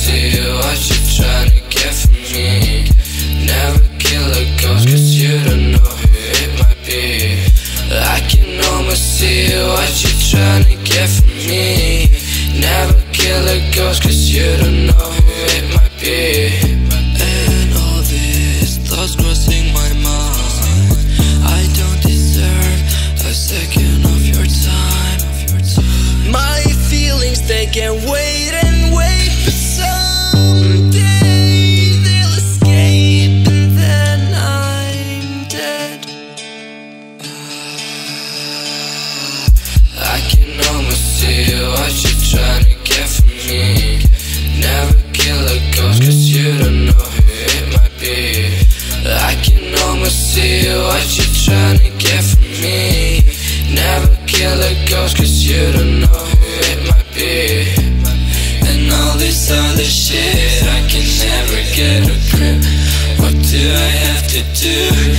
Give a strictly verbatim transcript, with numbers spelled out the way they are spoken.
see what you're trying to get from me. Never kill a ghost cause you don't know who it might be. I can almost see what you're trying to get from me. Never kill a ghost cause you don't know who it might be. And all these thoughts crossing my mind, I don't deserve a second of your time. My feelings, they can wait and wait, but someday they'll escape and then I'm dead. I can almost see what you're trying to get from me. Never kill a ghost cause you don't know who it might be. I can almost see what you're trying to get from me. Never kill a ghost cause you don't know who it might be. And all this other shit, I can never get a grip. What do I have to do?